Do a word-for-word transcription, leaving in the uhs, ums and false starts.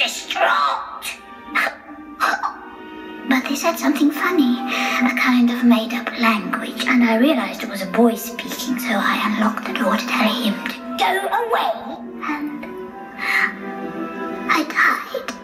distraught. But they said something funny, a kind of made-up language, and I realized it was a boy speaking, so I unlocked the door to tell him to go away, and I died.